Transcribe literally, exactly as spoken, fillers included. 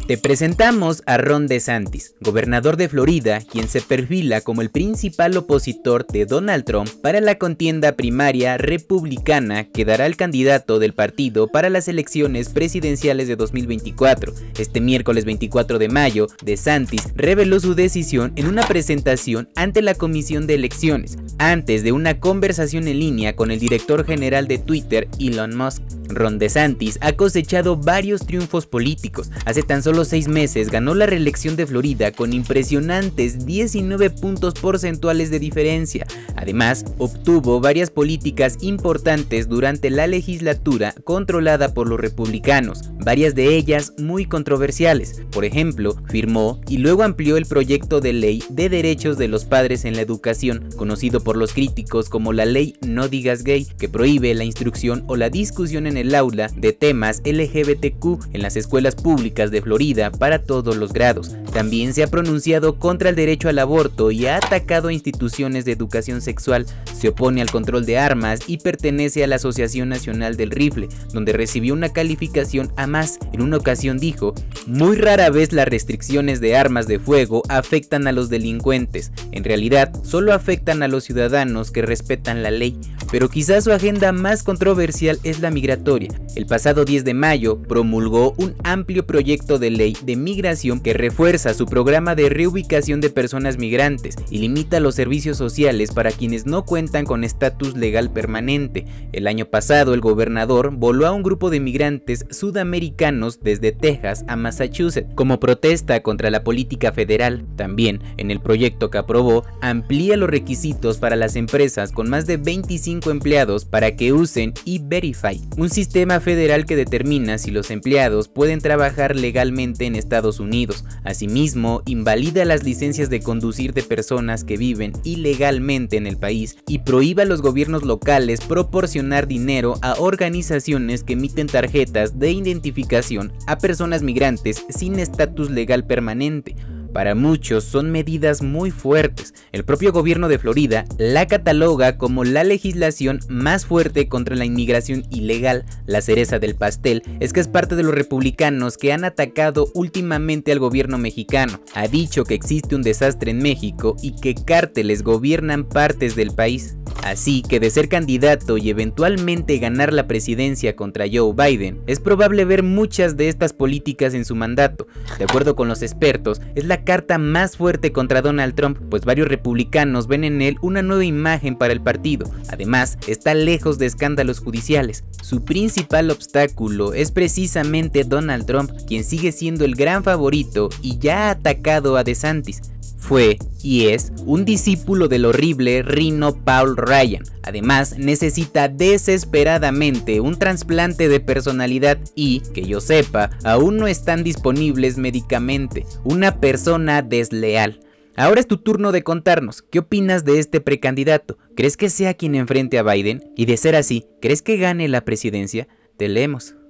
Te presentamos a Ron DeSantis, gobernador de Florida, quien se perfila como el principal opositor de Donald Trump para la contienda primaria republicana que dará el candidato del partido para las elecciones presidenciales de dos mil veinticuatro. Este miércoles veinticuatro de mayo, DeSantis reveló su decisión en una presentación ante la Comisión de Elecciones, antes de una conversación en línea con el director general de Twitter, Elon Musk. Ron DeSantis ha cosechado varios triunfos políticos. Hace tan solo seis meses ganó la reelección de Florida con impresionantes diecinueve puntos porcentuales de diferencia. Además, obtuvo varias políticas importantes durante la legislatura controlada por los republicanos, varias de ellas muy controversiales. Por ejemplo, firmó y luego amplió el proyecto de ley de derechos de los padres en la educación, conocido por los críticos como la ley No Digas Gay, que prohíbe la instrucción o la discusión en el aula de temas L G B T Q en las escuelas públicas de Florida para todos los grados. También se ha pronunciado contra el derecho al aborto y ha atacado a instituciones de educación sexual. Se opone al control de armas y pertenece a la Asociación Nacional del Rifle, donde recibió una calificación A más. En una ocasión dijo: "Muy rara vez las restricciones de armas de fuego afectan a los delincuentes. En realidad, solo afectan a los ciudadanos que respetan la ley". Pero quizás su agenda más controversial es la migratoria. El pasado diez de mayo promulgó un amplio proyecto de ley de migración que refuerza su programa de reubicación de personas migrantes y limita los servicios sociales para quienes no cuentan con estatus legal permanente. El año pasado, el gobernador voló a un grupo de migrantes sudamericanos desde Texas a Massachusetts como protesta contra la política federal. También, en el proyecto que aprobó, amplía los requisitos para las empresas con más de veinticinco empleados para que usen E-Verify, un sistema federal que determina si los empleados pueden trabajar legalmente en Estados Unidos. Asimismo, invalida las licencias de conducir de personas que viven ilegalmente en el país y prohíbe a los gobiernos locales proporcionar dinero a organizaciones que emiten tarjetas de identificación a personas migrantes sin estatus legal permanente. Para muchos son medidas muy fuertes. El propio gobierno de Florida la cataloga como la legislación más fuerte contra la inmigración ilegal. La cereza del pastel es que es parte de los republicanos que han atacado últimamente al gobierno mexicano. Ha dicho que existe un desastre en México y que cárteles gobiernan partes del país. Así que de ser candidato y eventualmente ganar la presidencia contra Joe Biden, es probable ver muchas de estas políticas en su mandato. De acuerdo con los expertos, es la carta más fuerte contra Donald Trump, pues varios republicanos ven en él una nueva imagen para el partido. Además, está lejos de escándalos judiciales. Su principal obstáculo es precisamente Donald Trump, quien sigue siendo el gran favorito y ya ha atacado a DeSantis. Fue y es un discípulo del horrible Rino Paul Ryan. Además, necesita desesperadamente un trasplante de personalidad y, que yo sepa, aún no están disponibles médicamente. Una persona desleal. Ahora es tu turno de contarnos, ¿qué opinas de este precandidato? ¿Crees que sea quien enfrente a Biden? Y de ser así, ¿crees que gane la presidencia? Te leemos.